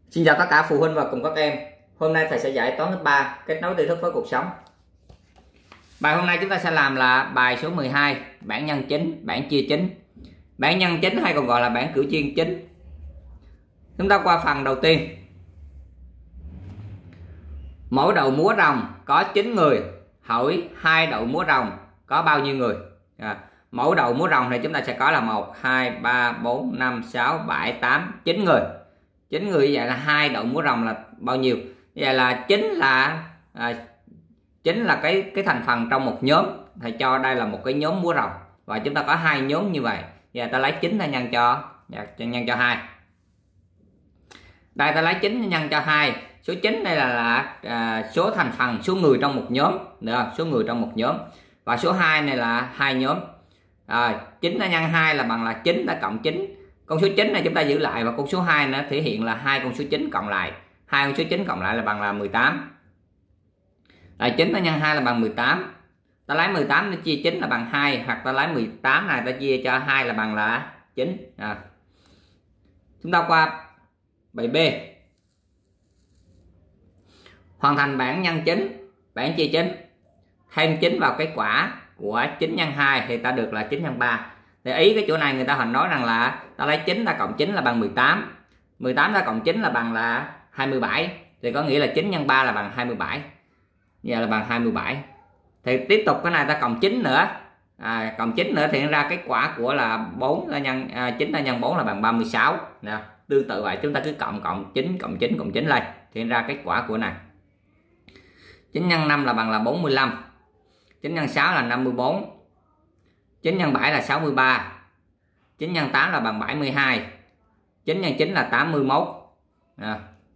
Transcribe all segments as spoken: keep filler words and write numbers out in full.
Xin chào tất cả phụ huynh và cùng các em. Hôm nay thầy sẽ dạy toán lớp ba, kết nối tri thức với cuộc sống. Bài hôm nay chúng ta sẽ làm là bài số mười hai, bảng nhân chính, bảng chia chính. Bảng nhân chính hay còn gọi là bảng cửu chia chính. Chúng ta qua phần đầu tiên. Mỗi đội múa rồng có chín người, hỏi hai đội múa rồng có bao nhiêu người? À, mỗi đội múa rồng này chúng ta sẽ có là một, hai, ba, bốn, năm, sáu, bảy, tám, chín người. chín người như vậy là hai đội múa rồng là bao nhiêu? Như vậy là chính là à, chính là cái cái thành phần trong một nhóm. Thầy cho đây là một cái nhóm múa rồng và chúng ta có hai nhóm như vậy. Giờ ta lấy chín ta nhân cho nhân cho hai. Đây ta lấy chín nhân cho hai. Số chín đây là, là à, số thành phần, số người trong một nhóm, được không? Số người trong một nhóm. Và số hai này là hai nhóm. À, chín ta nhân hai là bằng là chín ta cộng chín. Con số chín này chúng ta giữ lại và con số hai nó thể hiện là hai con số chín cộng lại. Hai con số chín cộng lại là bằng là mười tám. Là chín ta nhân hai là bằng mười tám. Ta lấy mười tám nó chia chín là bằng hai, hoặc ta lấy mười tám này ta chia cho hai là bằng là chín. À. Chúng ta qua bài B. Hoàn thành bảng nhân chính, bảng chia chính. Thêm chín vào kết quả của chín nhân hai thì ta được là chín nhân ba. Thì ý cái chỗ này người ta hình nói rằng là ta lấy chín ta cộng chín là bằng mười tám. mười tám ta cộng chín là bằng là hai mươi bảy. Thì có nghĩa là chín nhân ba là bằng hai mươi bảy. Giờ là bằng hai mươi bảy. Thì tiếp tục cái này ta cộng chín nữa. À, cộng chín nữa thì ra kết quả của là bốn ta nhân à, chín ta nhân bốn là bằng ba mươi sáu. Nè, tương tự vậy chúng ta cứ cộng cộng chín cộng chín cộng chín lên thì ra kết quả của này. chín nhân năm là bằng là bốn mươi lăm. chín nhân sáu là năm mươi bốn. chín nhân bảy là sáu mươi ba. chín nhân tám là bằng bảy mươi hai. chín nhân chín là tám mươi mốt. À.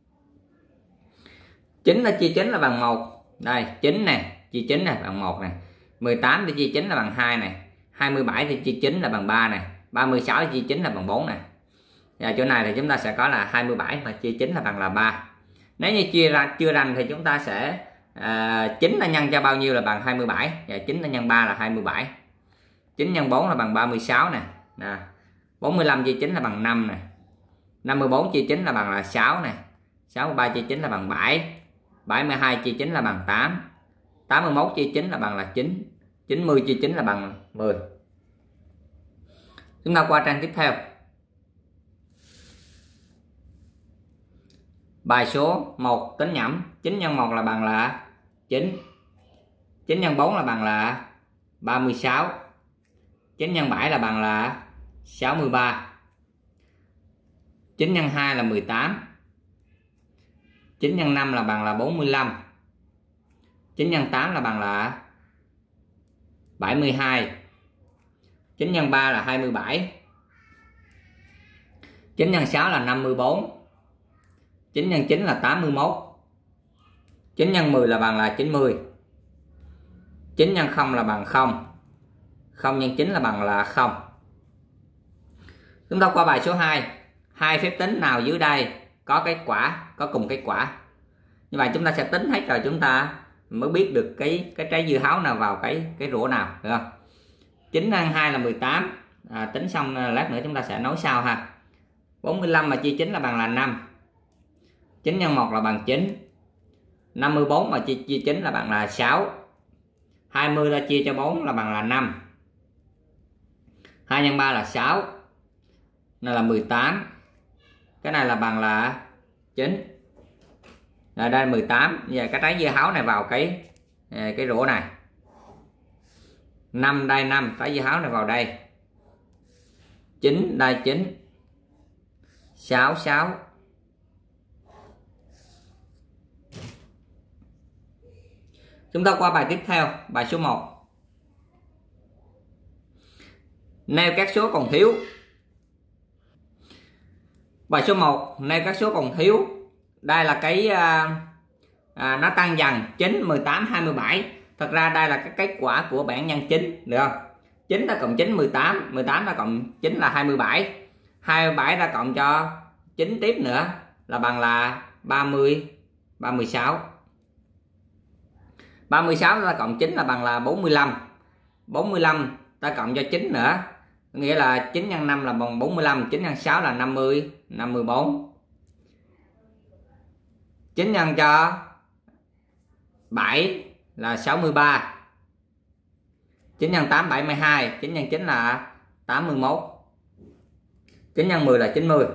chín là chia chín là bằng một. Đây, chín này, chia chín này bằng một này. mười tám thì chia chín là bằng hai này. hai mươi bảy thì chia chín là bằng ba này. ba mươi sáu thì chia chín là bằng bốn này. Và chỗ này thì chúng ta sẽ có là hai mươi bảy mà chia chín là bằng là ba. Nếu như chia ra chưa rành thì chúng ta sẽ à, chín ta nhân cho bao nhiêu là bằng hai mươi bảy. Và chín ta nhân ba là hai mươi bảy. chín nhân bốn là bằng ba mươi sáu nè. Nè. bốn mươi lăm chia chín là bằng năm nè. năm mươi bốn chia chín là bằng là sáu nè. sáu mươi ba chia chín là bằng bảy. bảy mươi hai chia chín là bằng tám. tám mươi mốt chia chín là bằng là chín. chín mươi chia chín là bằng mười. Chúng ta qua trang tiếp theo. Bài số một tính nhẩm. chín nhân một là bằng là chín. chín nhân bốn là bằng là ba mươi sáu. chín nhân bảy là bằng là sáu mươi ba. chín nhân hai là mười tám. chín nhân năm là bằng là bốn mươi lăm. chín nhân tám là bằng là bảy mươi hai. chín nhân ba là hai mươi bảy. chín nhân sáu là năm mươi bốn. chín nhân chín là tám mươi mốt. chín nhân mười là bằng là chín mươi. chín nhân không là bằng không. không nhân chín là bằng là không. Chúng ta qua bài số hai. Hai phép tính nào dưới đây có kết quả, có cùng kết quả. Như vậy chúng ta sẽ tính hết rồi chúng ta mới biết được cái cái trái dưa hấu nào vào cái cái rổ nào, được không? chín nhân hai là mười tám. À, tính xong lát nữa chúng ta sẽ nói sau ha. bốn mươi lăm mà chia chín là bằng là năm. chín nhân một là bằng chín. năm mươi bốn mà chia chia chín là bằng là sáu. hai mươi là chia cho bốn là bằng là năm. hai nhân ba là sáu. Này là mười tám. Cái này là bằng là chín. Rồi đây mười tám. Giờ cái trái dưa hấu này vào cái cái rổ này. năm đây năm, trái dưa hấu này vào đây. chín đây chín. sáu sáu. Chúng ta qua bài tiếp theo, bài số một. Nêu các số còn thiếu. Bài số một, nêu các số còn thiếu. Đây là cái à, à, nó tăng dần chín, mười tám, hai mươi bảy. Thật ra đây là cái kết quả của bảng nhân chính, được không? chín ta cộng chín mười tám, mười tám ta cộng chín là hai mươi bảy. hai mươi bảy ta cộng cho chín tiếp nữa là bằng là ba mươi, ba mươi sáu. ba mươi sáu ta cộng chín là bằng là bốn mươi lăm. bốn mươi lăm ta cộng cho chín nữa, nghĩa là chín nhân năm là bằng bốn mươi lăm. chín nhân sáu là năm mươi, năm mươi bốn. chín nhân cho bảy là sáu mươi ba. chín nhân tám bảy mươi hai, chín nhân chín là tám mươi mốt. chín nhân mười là chín mươi.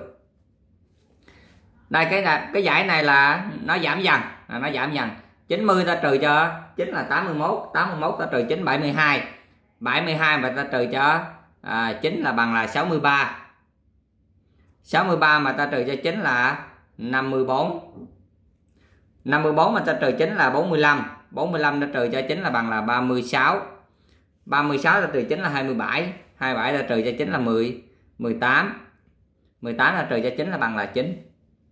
Đây cái cái giải này là nó giảm dần, à, nó giảm dần. chín mươi ta trừ cho chín là tám mươi mốt, tám mươi mốt ta trừ chín bảy mươi hai. bảy mươi hai mà ta trừ cho à, chín là bằng là sáu mươi ba. sáu mươi ba mà ta trừ cho chín là năm mươi bốn. năm mươi bốn mà ta trừ chín là bốn mươi lăm. bốn mươi lăm ta trừ cho chín là bằng là ba mươi sáu. ba mươi sáu ta trừ chín là hai mươi bảy. hai mươi bảy ta trừ cho chín là mười, mười tám. mười tám ta trừ cho chín là bằng là chín.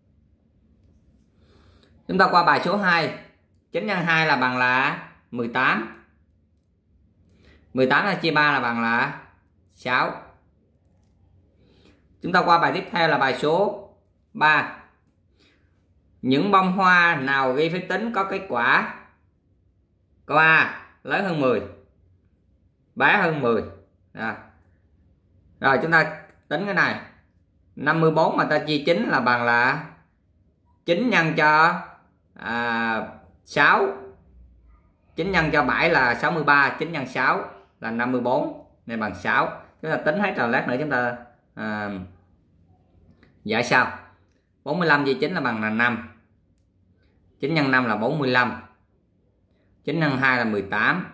Chúng ta qua bài số hai. chín nhân hai là bằng là mười tám. mười tám là chia ba là bằng là sáu. Chúng ta qua bài tiếp theo là bài số ba. Những bông hoa nào ghi phép tính có kết quả? Câu A lớn hơn mười, bé hơn mười. Rồi, rồi chúng ta tính cái này. năm mươi bốn mà ta chia chín là bằng là chín nhân cho à, sáu. chín nhân cho bảy là sáu mươi ba. chín nhân sáu là năm mươi bốn. Này bằng sáu. Chúng ta tính hết rồi, lát nữa chúng ta à, giải sau. bốn mươi lăm chia chín là bằng là năm. chín nhân năm là bốn mươi lăm. chín nhân hai là mười tám.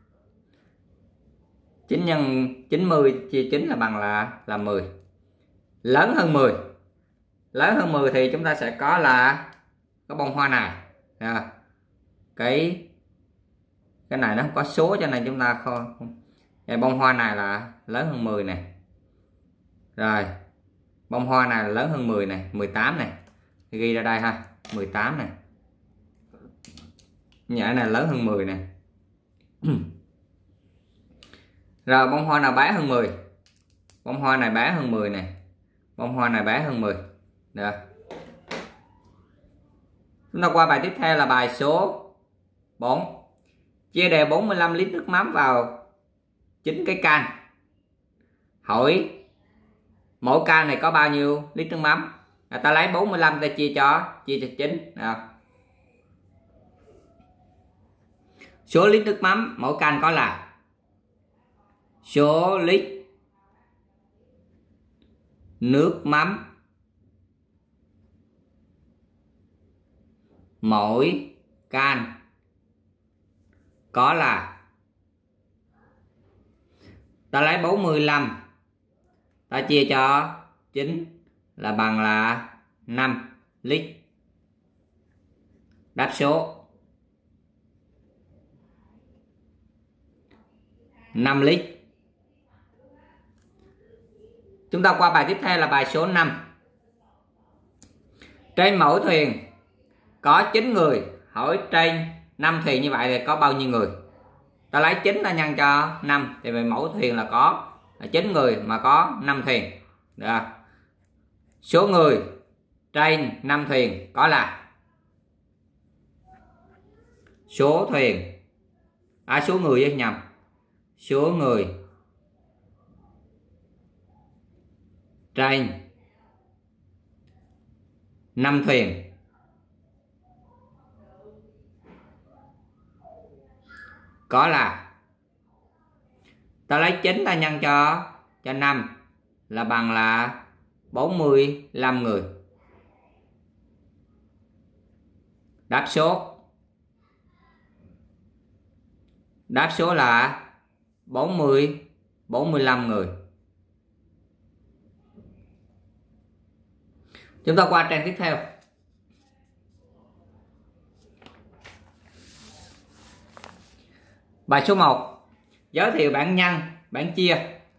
chín nhân chín mươi chia chín là bằng là là mười. Lớn hơn mười. Lớn hơn mười thì chúng ta sẽ có là cái bông hoa này. À, cái cái này nó không có số cho nên chúng ta không. Cái bông hoa này là lớn hơn mười này. Rồi, bông hoa này là lớn hơn mười này, mười tám này. Thì ghi ra đây ha, mười tám này. Nhã này lớn hơn mười này. Rồi bông hoa nào bé hơn mười? Bông hoa này bé hơn mười này. Bông hoa này bé hơn mười. Được. Chúng ta qua bài tiếp theo là bài số bốn. Chia đều bốn mươi lăm lít nước mắm vào chín cái can. Hỏi mỗi can này có bao nhiêu lít nước mắm? À, ta lấy bốn mươi lăm ta chia cho chia cho chín. À. Số lít nước mắm mỗi can có là số lít nước mắm mỗi can có là, ta lấy bốn mươi lăm ta chia cho chín là bằng là năm lít. Đáp số năm lít. Chúng ta qua bài tiếp theo là bài số năm. Trên mỗi thuyền có chín người, hỏi trên năm thuyền như vậy thì có bao nhiêu người? Ta lấy chín ta nhân cho năm thì về mỗi thuyền là có chín người mà có năm thuyền. Được. Số người trên năm thuyền có là số thuyền à số người với nhầm. Số người trên năm thuyền có là, ta lấy chín ta nhân cho cho năm là bằng là bốn mươi lăm người. Đáp số Đáp số là bốn mươi, bốn mươi lăm người. Chúng ta qua trang tiếp theo. Bài số một. Giới thiệu bảng nhân, bảng chia.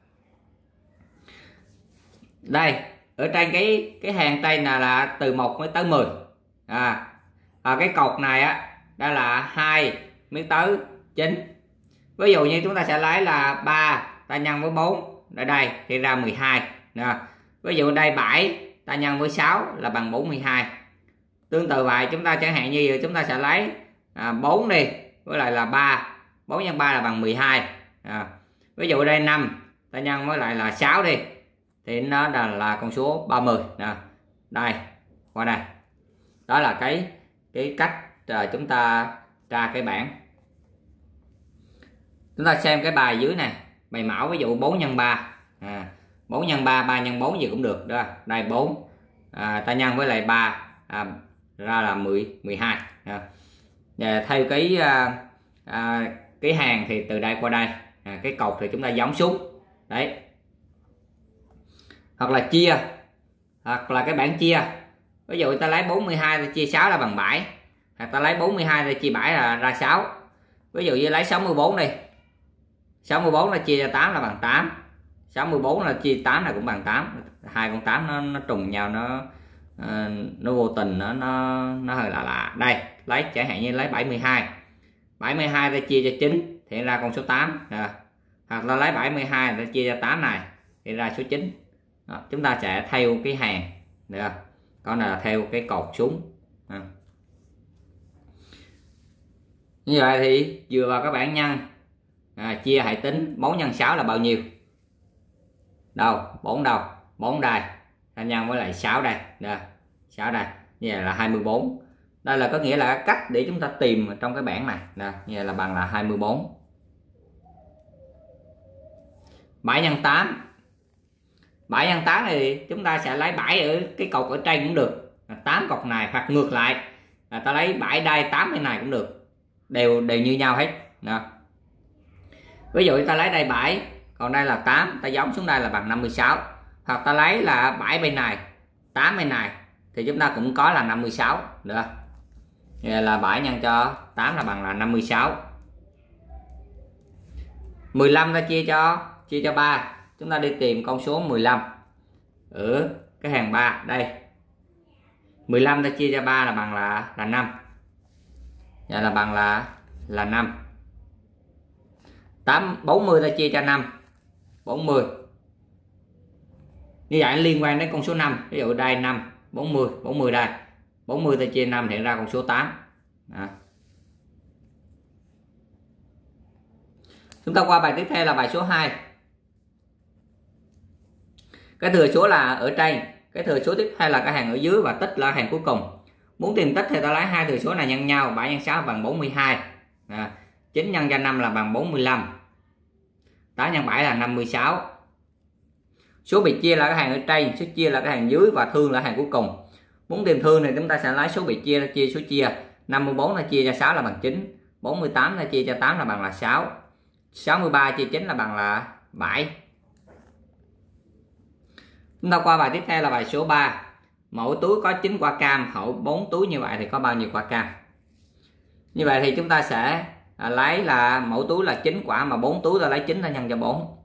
Đây, ở trên cái cái hàng tay này là từ một mới tới mười. À, à cái cột này á, đây là hai mới tới chín. Ví dụ như chúng ta sẽ lấy là ba ta nhân với bốn ở đây thì ra mười hai. Nè. Ví dụ đây bảy ta nhân với sáu là bằng bốn mươi hai. Tương tự vậy, chúng ta chẳng hạn như vậy, chúng ta sẽ lấy à, bốn đi với lại là ba, bốn nhân ba là bằng mười hai. À, ví dụ đây năm ta nhân với lại là sáu đi thì nó là, là con số ba mươi. Nè. Đây, qua đây. Đó là cái cái cách à, chúng ta tra cái bảng. Chúng ta xem cái bài dưới này, bài mẫu ví dụ bốn nhân ba, à, bốn nhân ba, ba nhân bốn gì cũng được đó. Đây bốn, à, ta nhân với lại ba, à, ra là mười, mười hai. À. Và theo cái à, à, cái hàng thì từ đây qua đây, à, cái cột thì chúng ta gióng xuống đấy. Hoặc là chia, hoặc là cái bảng chia, ví dụ ta lấy bốn mươi hai ta chia sáu là bằng bảy, hoặc ta lấy bốn mươi hai ta chia bảy là ra sáu. Ví dụ như lấy sáu mươi tư đi, sáu mươi tư là chia cho tám là bằng tám, sáu mươi tư là chia tám là cũng bằng tám. Hai con tám nó, nó trùng nhau, nó uh, nó vô tình, nó nó nó hơi lạ lạ. Đây lấy chẳng hạn như lấy bảy mươi hai, bảy mươi hai ta chia cho chín thì ra con số tám, à. Hoặc là lấy bảy mươi hai ta chia cho tám này thì ra số chín. Đó, chúng ta sẽ theo cái hàng được không? Còn là theo cái cột xuống, à. Như vậy thì dựa vào các bảng nhân, à, chia hãy tính bốn nhân sáu là bao nhiêu? Đâu, bốn đâu? bốn đây. Ta nhân với lại sáu đây, được. sáu đây. Như vậy là hai mươi tư. Đây là có nghĩa là cách để chúng ta tìm trong cái bảng này. Nè, như vậy là bằng là hai mươi tư. bảy nhân tám. bảy nhân tám thì chúng ta sẽ lấy bảy ở cái cột ở trên cũng được. tám cột này, hoặc ngược lại là ta lấy bảy đây, tám bên này cũng được. Đều đều như nhau hết. Nè. Ví dụ ta lấy đây bảy, còn đây là tám, ta giống xuống đây là bằng năm mươi sáu. Hoặc ta lấy là bảy bên này, tám bên này thì chúng ta cũng có là năm mươi sáu, được không? Vậy là bảy nhân cho tám là bằng là năm mươi sáu. mười lăm ta chia cho chia cho ba, chúng ta đi tìm con số mười lăm ở cái hàng ba đây. mười lăm ta chia cho ba là bằng là là năm. Vậy là bằng là là năm. tám bốn mươi ta chia cho năm, bốn mươi. Như vậy liên quan đến con số năm, ví dụ đây năm, bốn mươi, bốn mươi đây. bốn mươi ta chia năm thì ra con số tám. Đó. Chúng ta qua bài tiếp theo là bài số hai. Cái thừa số là ở trên, cái thừa số tiếp theo là cái hàng ở dưới và tích là hàng cuối cùng. Muốn tìm tích thì ta lấy hai thừa số này nhân nhau, bảy nhân sáu bằng bốn mươi hai. À, chín nhân cho năm là bằng bốn mươi lăm. tám nhân bảy là năm mươi sáu. Số bị chia là cái hàng ở trên, số chia là cái hàng dưới và thương là hàng cuối cùng. Muốn tìm thương thì chúng ta sẽ lấy số bị chia chia số chia. năm mươi tư là chia cho sáu là bằng chín, bốn mươi tám là chia cho tám là bằng là sáu, sáu mươi ba chia chín là bằng là bảy. Chúng ta qua bài tiếp theo là bài số ba. Mỗi túi có chín quả cam, hậu bốn túi như vậy thì có bao nhiêu quả cam? Như vậy thì chúng ta sẽ à, lấy là mỗi túi là chín quả mà bốn túi ta lấy chín ta nhân cho bốn.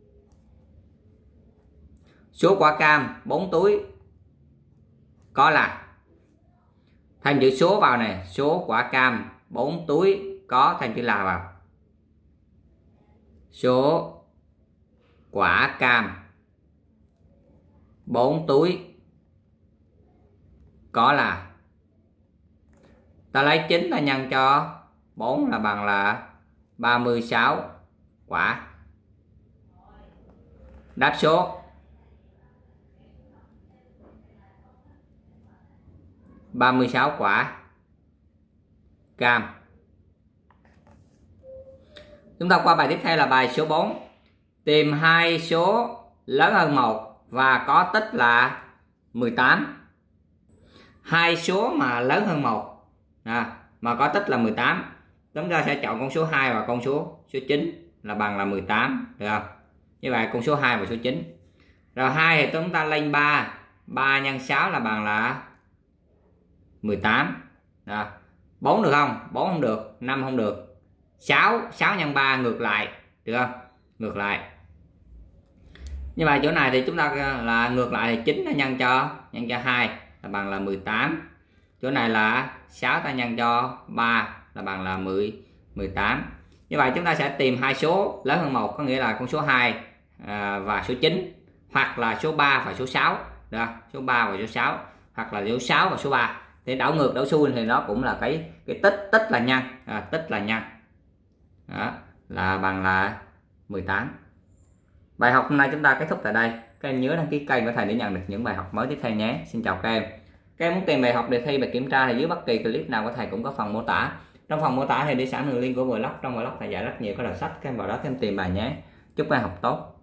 Số quả cam bốn túi có là, thêm chữ số vào này, số quả cam bốn túi có thêm chữ là vào. Số quả cam bốn túi có là, ta lấy chín ta nhân cho bốn là bằng là ba mươi sáu quả. Đáp số ba mươi sáu quả cam. Chúng ta qua bài tiếp theo là bài số bốn. Tìm hai số lớn hơn một và có tích là mười tám. Hai số mà lớn hơn một à, mà có tích là mười tám, chúng ta sẽ chọn con số hai và con số số chín là bằng là mười tám, được không? Như vậy con số hai và số chín. Rồi hai thì chúng ta lên ba, ba nhân sáu là bằng là mười tám. Đó. bốn được không? bốn không được, năm không được. sáu, sáu nhân ba ngược lại, được không? Ngược lại. Như vậy chỗ này thì chúng ta là ngược lại thì chín ta nhân cho nhân cho hai là bằng là mười tám. Chỗ này là sáu ta nhân cho ba là bằng là mười, mười tám. Như vậy chúng ta sẽ tìm hai số lớn hơn một, có nghĩa là con số hai à, và số chín, hoặc là số ba và số sáu. Đó, số ba và số sáu, hoặc là số sáu và số ba. Thì đảo ngược đảo xuôi thì nó cũng là cái cái tích tích là nhân, à, tích là nhân. Đó, là bằng là mười tám. Bài học hôm nay chúng ta kết thúc tại đây. Các em nhớ đăng ký kênh của thầy để nhận được những bài học mới tiếp theo nhé. Xin chào các em. Các em muốn tìm bài học đề thi, bài kiểm tra thì dưới bất kỳ clip nào của thầy cũng có phần mô tả. Trong phần mô tả thì đi sẵn đường link của vlog, trong vlog thầy dạy rất nhiều các đầu sách, các em vào đó các em tìm bài nhé. Chúc các em học tốt.